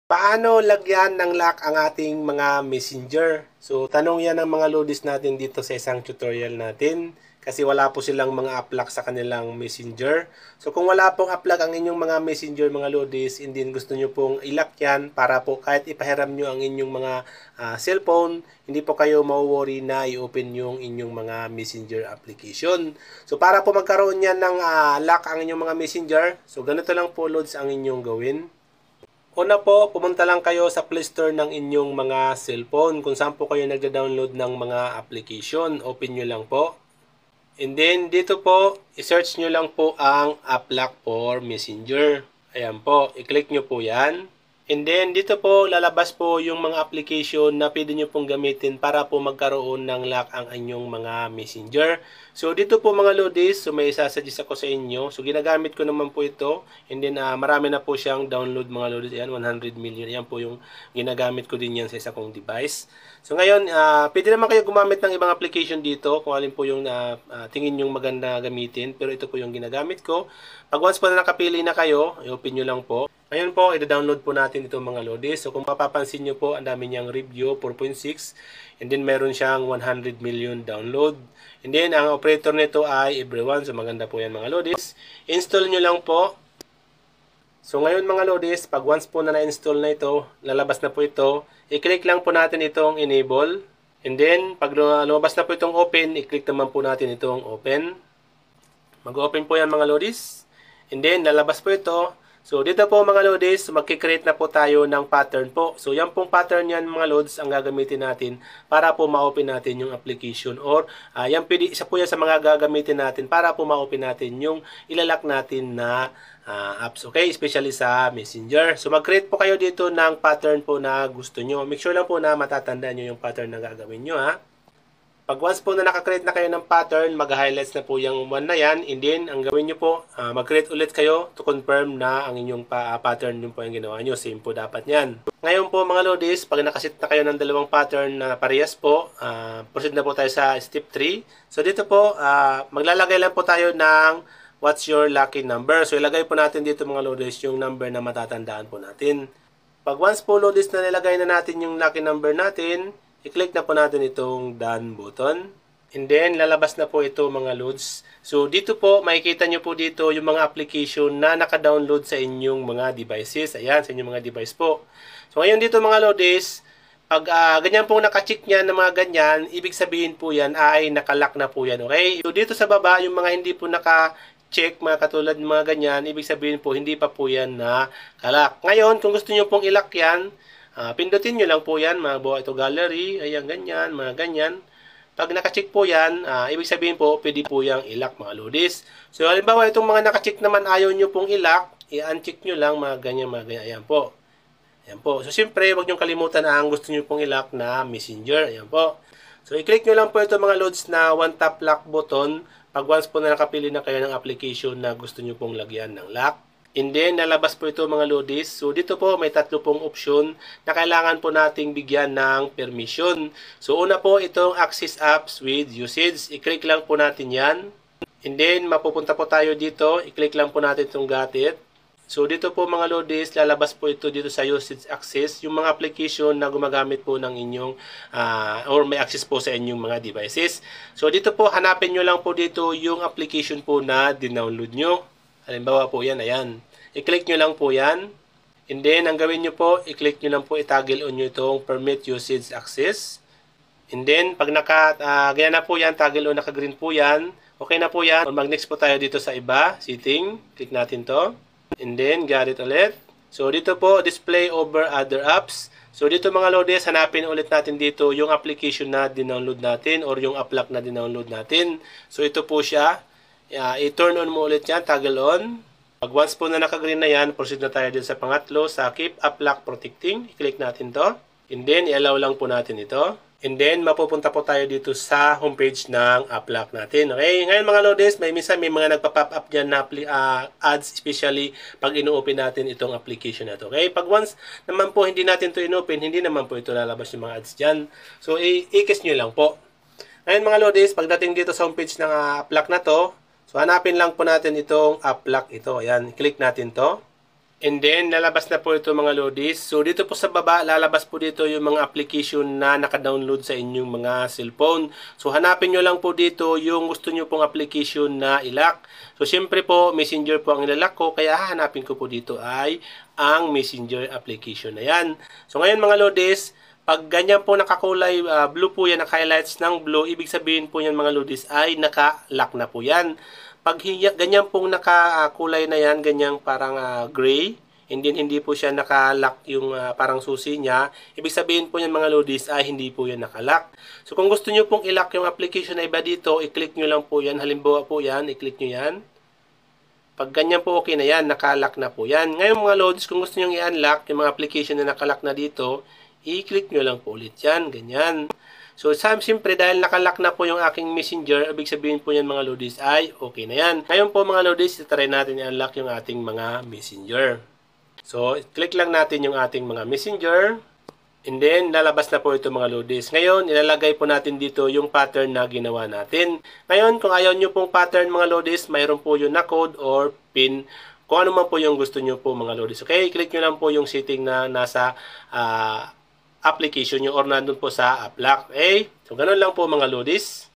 Paano lagyan ng lock ang ating mga messenger? So, tanong yan ng mga lodis natin dito sa isang tutorial natin. Kasi wala po silang mga app-lock sa kanilang messenger. So, kung wala pong app-lock ang inyong mga messenger, mga lodis, and then gusto nyo pong ilock yan para po kahit ipahiram nyo ang inyong mga cellphone, hindi po kayo mauworry na i-open yung inyong mga messenger application. So, para po magkaroon yan ng lock ang inyong mga messenger, so ganito lang po lods ang inyong gawin. Una po, pumunta lang kayo sa Play Store ng inyong mga cellphone kung saan po kayo nagda-download ng mga application. Open nyo lang po. And then, dito po, i-search nyo lang po ang AppLock for Messenger. Ayan po, i-click nyo po yan. And then, dito po, lalabas po yung mga application na pwede nyo pong gamitin para po magkaroon ng lock ang inyong mga messenger. So, dito po mga lodis, so may isasuggest ako sa inyo. So, ginagamit ko naman po ito. And then, marami na po siyang download mga lodis. Ayan, 100 million. Ayan po yung ginagamit ko din yan sa isa kong device. So, ngayon, pwede naman kayo gumamit ng ibang application dito kung alin po yung tingin yung maganda gamitin. Pero ito po yung ginagamit ko. Pag once po na nakapili na kayo, i-open nyo lang po. Ngayon po, i-download po natin itong mga lodis. So, kung mapapansin nyo po, ang dami niyang review, 4.6. And then, meron siyang 100 million download. And then, ang operator nito ay everyone. So, maganda po yan mga lodis. Install nyo lang po. So, ngayon mga lodis, pag once po na na-install na ito, lalabas na po ito. I-click lang po natin itong enable. And then, pag lumabas na po itong open, i-click naman po natin itong open. Mag-open po yan mga lodis. And then, lalabas po ito. So, dito po mga lodis, magkikreate na po tayo ng pattern po. So, yan pong pattern yan mga lods ang gagamitin natin para po ma-open natin yung application. Or, isa po yan sa mga gagamitin natin para po ma-open natin yung ilalak natin na apps. Okay? Especially sa Messenger. So, mag-create po kayo dito ng pattern po na gusto nyo. Make sure lang po na matatandaan nyo yung pattern na gagawin nyo ha. Pag once po na nakakreate na kayo ng pattern, mag-highlights na po yung one na yan. And then, ang gawin nyo po, mag-create ulit kayo to confirm na ang inyong pattern yung po yung ginawa nyo. Same po dapat yan. Ngayon po mga lodis, pag nakasit na kayo ng dalawang pattern na parehas po, proceed na po tayo sa step 3. So dito po, maglalagay lang po tayo ng what's your lucky number. So ilagay po natin dito mga lodis yung number na matatandaan po natin. Pag once po lodis na nilagay na natin yung lucky number natin, i-click na po natin itong done button. And then, lalabas na po ito mga loads. So, dito po, makikita nyo po dito yung mga application na naka-download sa inyong mga devices. Ayan, sa inyong mga device po. So, ngayon dito mga loads, pag ganyan pong naka-check niyan na mga ganyan, ibig sabihin po yan ay nakalock na po yan. Okay? So, dito sa baba, yung mga hindi po naka-check, mga katulad ng mga ganyan, ibig sabihin po, hindi pa po yan nakalock. Ngayon, kung gusto nyo pong ilock yan, pindutin nyo lang po yan, mga buha ito gallery, ayan ganyan, mga ganyan. Pag nakacheck po yan, ibig sabihin po, pwede po yung ilock mga lodis. So, halimbawa itong mga nakacheck naman ayaw nyo pong ilock, i-uncheck nyo lang mga ganyan, ayan po. Ayan po. So, siyempre, huwag nyo kalimutan ang gusto nyo pong ilock na messenger, ayan po. So, i-click nyo lang po ito mga loads na one tap lock button pag once po na nakapili na kayo ng application na gusto nyo pong lagyan ng lock. And then, nalabas po ito mga lodis. So, dito po may tatlo pong option na kailangan po nating bigyan ng permission. So, una po itong access apps with usage. I-click lang po natin yan. And then, mapupunta po tayo dito. I-click lang po natin itong got it. So, dito po mga lodis, lalabas po ito dito sa usage access. Yung mga application na gumagamit po ng inyong or may access po sa inyong mga devices. So, dito po, hanapin nyo lang po dito yung application po na dinownload nyo. Halimbawa po yan, ayan. I-click nyo lang po yan. And then, ang gawin nyo po, i-click nyo lang po, i-toggle on nyo itong permit usage access. And then, pag ganyan na po yan, toggle on, naka-green po yan. Okay na po yan. Mag-next po tayo dito sa iba, setting. Click natin to. And then, got it ulit. So, dito po, display over other apps. So, dito mga lodis, hanapin ulit natin dito yung application na dinownload natin or yung app-lock na dinownload natin. So, ito po siya. I-turn on mo ulit yan, toggle on. Pag once po na naka-green na yan, proceed na tayo din sa pangatlo, sa keep app-lock protecting. I-click natin to. And then, i-allow lang po natin ito. And then, mapupunta po tayo dito sa homepage ng app-lock natin. Okay? Ngayon mga lodis, may mga nagpa-pop up dyan na ads, especially pag ino-open natin itong application na to. Okay? Pag once naman po hindi natin to ino-open, hindi naman po ito lalabas yung mga ads dyan. So, i-kiss nyo lang po. Ngayon mga lodis, pagdating dito sa homepage ng app-lock na to, so, hanapin lang po natin itong app-lock ito. Ayan, click natin to. And then, lalabas na po ito mga lodis. So, dito po sa baba, lalabas po dito yung mga application na naka-download sa inyong mga cellphone. So, hanapin nyo lang po dito yung gusto nyo pong application na ilak. So, syempre po, Messenger po ang ilalak ko. Kaya hanapin ko po dito ay ang Messenger application na yan. So, ngayon mga lodis, pag ganyan po nakakulay, blue po yan, naka-highlights ng blue, ibig sabihin po yan mga lodis ay naka-lock na po yan. Pag ganyan pong nakakulay na yan, ganyang parang gray, hindi po siya nakalock yung parang susi niya, ibig sabihin po yan mga lodis ay hindi po yan nakalock. So kung gusto nyo pong ilock yung application na iba dito, i-click nyo lang po yan. Halimbawa po yan, i-click nyo yan. Pag ganyan po okay na yan, nakalock na po yan. Ngayon mga lodis, kung gusto nyo i-unlock yung mga application na nakalock na dito, i-click nyo lang po ulit yan, ganyan. So, siyempre, dahil nakalock na po yung aking Messenger, ibig sabihin po yan mga lodis ay okay na yan. Ngayon po mga lodis, try natin i-unlock yung ating mga Messenger. So, click lang natin yung ating mga Messenger. And then, lalabas na po ito mga lodis. Ngayon, ilalagay po natin dito yung pattern na ginawa natin. Ngayon, kung ayaw nyo pong pattern mga lodis, mayroon po yung na code or pin. Kung ano man po yung gusto nyo po mga lodis. Okay, click nyo lang po yung setting na nasa application nyo or nandun po sa app lock. Okay? So, ganun lang po mga lodis.